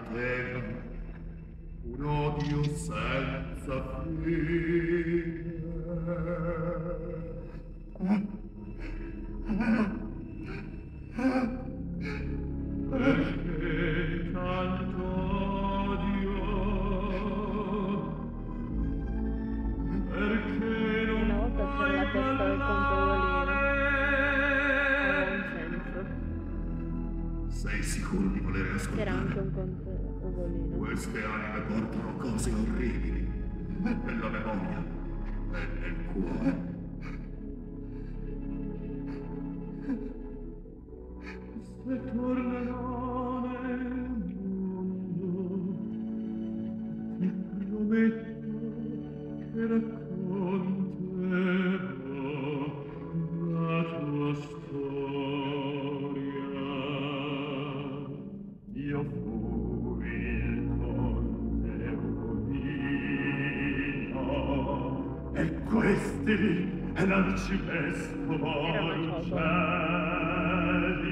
catena, un odio senza fine. Perché tanto odio? Perché non Una volta c'era la testa del controllino. Aveva un senso. Sei sicuro di volere C'era anche ascoltare? un controllino. Queste anime portano cose orribili nella memoria e nel cuore. Se tornerò nel mondo, ti prometto che racconterò la tua storia. Io fui il conte Ugolino e questi l'arcivescovo Lucelli.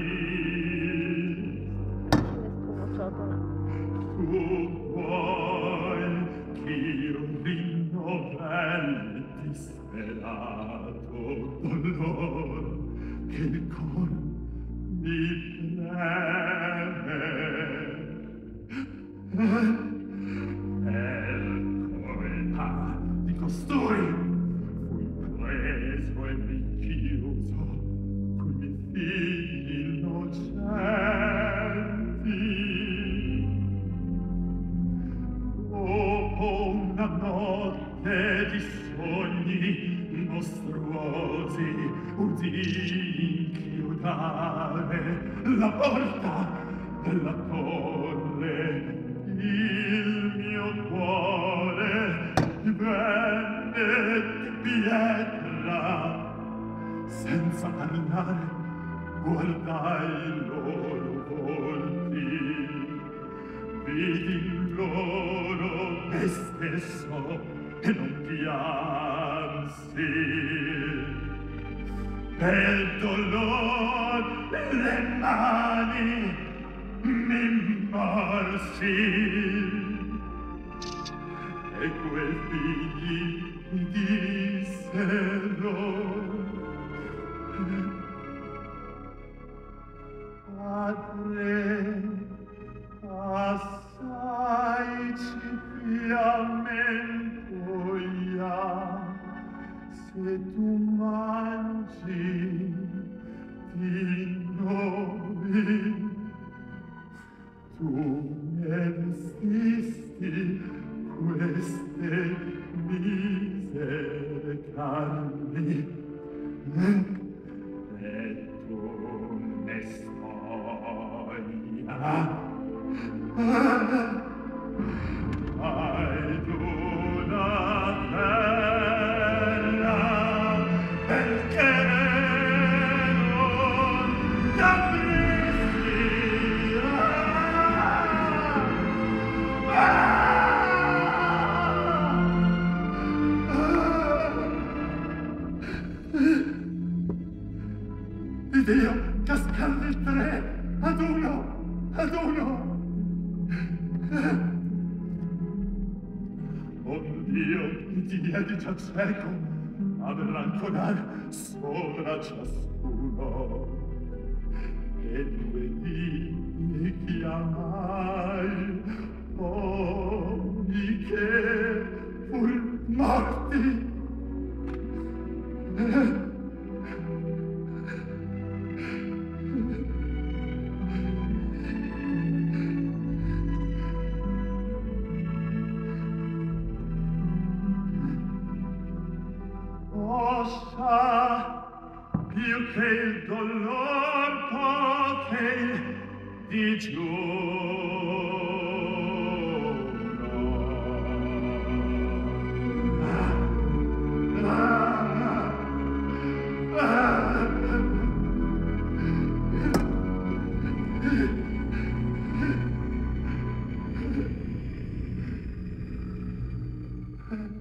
Tu vuoi ch'io rinnovelli disperato dolor che il cor mi preme. Per colpa di costui fui preso e rinchiuso coi miei figli innocenti. Dopo una notte di sogni mostruosi udii inchiodare la porta della torre. Il mio cuore divenne di pietra. Senza parlare guardai i loro volti, vidi in loro me stesso e non piansi. Per dolor le mani mi morsi e quei figli mi dissero: Padre, assai ci fiammentoia, se tu mangi di noi. Tu ne vestisti queste misere carni e tu ne spoglia. Hai d'una terra perché non t'apristi. Dio, cascando il tre ad uno. Oh Dio, mi diedi già cieco a ranconar sopra ciascuno. E due dì chiamai, ogni che fur morti. Più che il dolor potei digiuno.